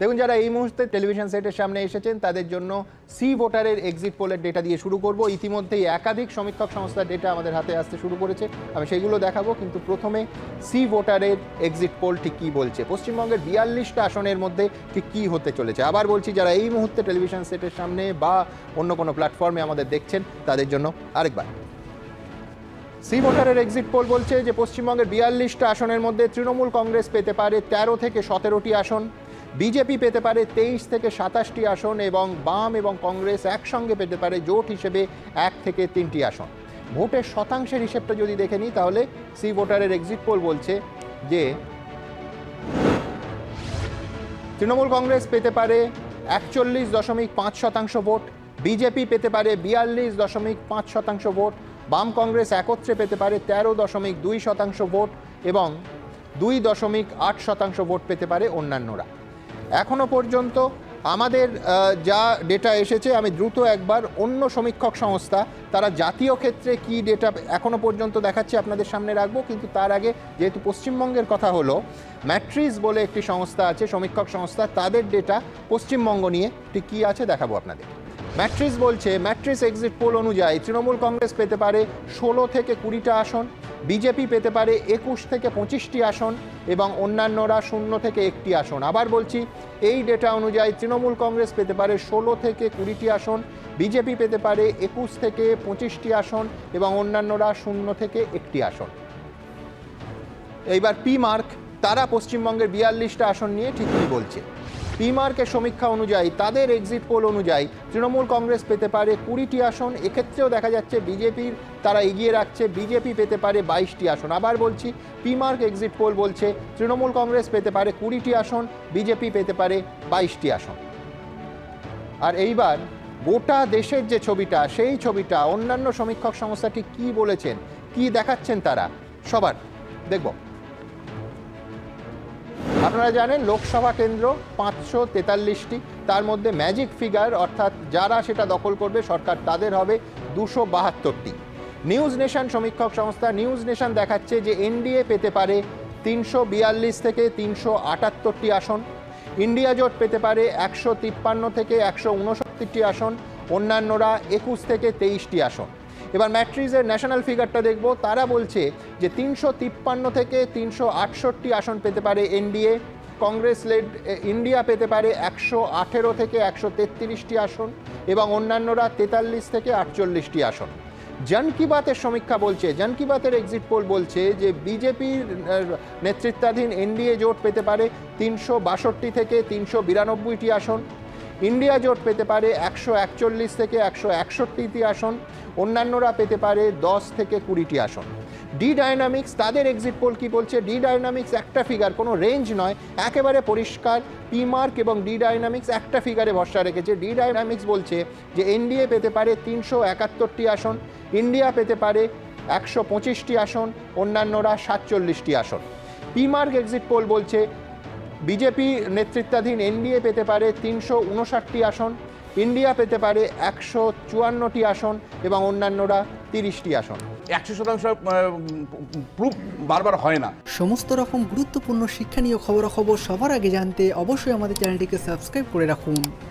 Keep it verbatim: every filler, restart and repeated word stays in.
দেখুন, যারা এই মুহূর্তে টেলিভিশন সেটের সামনে এসেছেন তাদের জন্য সি ভোটারের এক্সিট পোলের ডেটা দিয়ে শুরু করব। ইতিমধ্যেই একাধিক সমীক্ষক সংস্থার ডেটা আমাদের হাতে আসতে শুরু করেছে, আমি সেইগুলো দেখাবো। কিন্তু প্রথমে সি ভোটারের এক্সিট পোল ঠিক কী বলছে, পশ্চিমবঙ্গের বিয়াল্লিশটা আসনের মধ্যে ঠিক কী হতে চলেছে। আবার বলছি, যারা এই মুহূর্তে টেলিভিশন সেটের সামনে বা অন্য কোনো প্ল্যাটফর্মে আমাদের দেখছেন তাদের জন্য আরেকবার সি ভোটারের এক্সিট পোল বলছে যে পশ্চিমবঙ্গের বিয়াল্লিশটা আসনের মধ্যে তৃণমূল কংগ্রেস পেতে পারে তেরো থেকে সতেরোটি আসন, বিজেপি পেতে পারে তেইশ থেকে সাতাশটি আসন এবং বাম এবং কংগ্রেস একসঙ্গে পেতে পারে জোট হিসেবে এক থেকে তিনটি আসন। ভোটের শতাংশের হিসেবটা যদি দেখে নিই তাহলে সি ভোটারের এক্সিট পোল বলছে যে তৃণমূল কংগ্রেস পেতে পারে একচল্লিশ দশমিক পাঁচ শতাংশ ভোট, বিজেপি পেতে পারে বিয়াল্লিশ দশমিক পাঁচ শতাংশ ভোট, বাম কংগ্রেস একত্রে পেতে পারে তেরো দশমিক দুই শতাংশ ভোট এবং দুই দশমিক আট শতাংশ ভোট পেতে পারে অন্যান্যরা। এখনো পর্যন্ত আমাদের যা ডেটা এসেছে, আমি দ্রুত একবার অন্য সমীক্ষক সংস্থা তারা জাতীয় ক্ষেত্রে কি ডেটা এখনো পর্যন্ত দেখাচ্ছে আপনাদের সামনে রাখবো। কিন্তু তার আগে যেহেতু পশ্চিমবঙ্গের কথা হলো, ম্যাট্রিস বলে একটি সংস্থা আছে সমীক্ষক সংস্থা, তাদের ডেটা পশ্চিমবঙ্গ নিয়ে ঠিক কী আছে দেখাবো আপনাদের। ম্যাট্রিস বলছে, ম্যাট্রিস এক্সিট পোল অনুযায়ী তৃণমূল কংগ্রেস পেতে পারে ষোলো থেকে কুড়িটা আসন, বিজেপি পেতে পারে একুশ থেকে পঁচিশটি আসন এবং অন্যান্যরা শূন্য থেকে একটি আসন। আবার বলছি, এই ডেটা অনুযায়ী তৃণমূল কংগ্রেস পেতে পারে ষোলো থেকে কুড়িটি আসন, বিজেপি পেতে পারে একুশ থেকে পঁচিশটি আসন এবং অন্যান্যরা শূন্য থেকে একটি আসন। এইবার পি মার্ক, তারা পশ্চিমবঙ্গের বিয়াল্লিশটা আসন নিয়ে ঠিক কী বলছে। পি মার্কের সমীক্ষা অনুযায়ী, তাদের এক্সিট পোল অনুযায়ী তৃণমূল কংগ্রেস পেতে পারে কুড়িটি আসন, এক্ষেত্রেও দেখা যাচ্ছে বিজেপির তারা এগিয়ে রাখছে, বিজেপি পেতে পারে বাইশটি আসন। আবার বলছি, পি মার্ক এক্সিট পোল বলছে তৃণমূল কংগ্রেস পেতে পারে কুড়িটি আসন, বিজেপি পেতে পারে বাইশটি আসন। আর এইবার গোটা দেশের যে ছবিটা, সেই ছবিটা অন্যান্য সমীক্ষক সংস্থাটি কি বলেছেন, কি দেখাচ্ছেন তারা, সবার দেখব। আপনারা জানেন লোকসভা কেন্দ্র পাঁচশো তেতাল্লিশটি, তার মধ্যে ম্যাজিক ফিগার অর্থাৎ যারা সেটা দখল করবে সরকার তাদের হবে দুশো বাহাত্তরটি। নিউজ নেশন সমীক্ষক সংস্থা নিউজ নেশন দেখাচ্ছে যে এনডিএ পেতে পারে তিনশো বিয়াল্লিশ থেকে তিনশো আটাত্তরটি আসন, ইন্ডিয়া জোট পেতে পারে একশো তিপ্পান্ন থেকে একশো উনসত্তরটি আসন, অন্যান্যরা একুশ থেকে তেইশটি আসন। এবার ম্যাট্রিসের ন্যাশনাল ফিগারটা দেখব, তারা বলছে যে তিনশো তিপ্পান্ন থেকে তিনশো আটষট্টি আসন পেতে পারে এনডিএ, কংগ্রেস লেড ইন্ডিয়া পেতে পারে একশো আঠেরো থেকে একশো তেত্রিশটি আসন এবং অন্যান্যরা তেতাল্লিশ থেকে আটচল্লিশটি আসন। জন কি বাতের সমীক্ষা বলছে, জন কি বাতের এক্সিট পোল বলছে যে বিজেপির নেতৃত্বাধীন এনডিএ জোট পেতে পারে তিনশো বাষট্টি থেকে তিনশো বিরানব্বইটি আসন, ইন্ডিয়া জোট পেতে পারে একশো একচল্লিশ থেকে একশো একষট্টিটি আসন, অন্যান্যরা পেতে পারে দশ থেকে কুড়িটি আসন। ডি ডায়নামিক্স তাদের এক্সিট পোল কি বলছে, ডি ডায়নামিক্স একটা ফিগার, কোনো রেঞ্জ নয়, একেবারে পরিষ্কার। পি মার্ক এবং ডি ডায়নামিক্স একটা ফিগারে ভরসা রেখেছে। ডি ডায়নামিক্স বলছে যে এনডিএ পেতে পারে তিনশো একাত্তরটি আসন, ইন্ডিয়া পেতে পারে একশো পঁচিশটি আসন, অন্যান্যরা সাতচল্লিশটি আসন। পি মার্ক এক্সিট পোল বলছে বিজেপি নেতৃত্বাধীন এনডিএ পেতে পারে তিনশো উনষাটটি আসন, ইন্ডিয়া পেতে পারে একশো চুয়ান্নটি আসন এবং অন্যান্যরা তিরিশটি আসন। একশো শতাংশ প্রুফ বারবার হয় না। সমস্ত রকম গুরুত্বপূর্ণ শিক্ষণীয় খবরাখবর সবার আগে জানতে অবশ্যই আমাদের চ্যানেলটিকে সাবস্ক্রাইব করে রাখুন।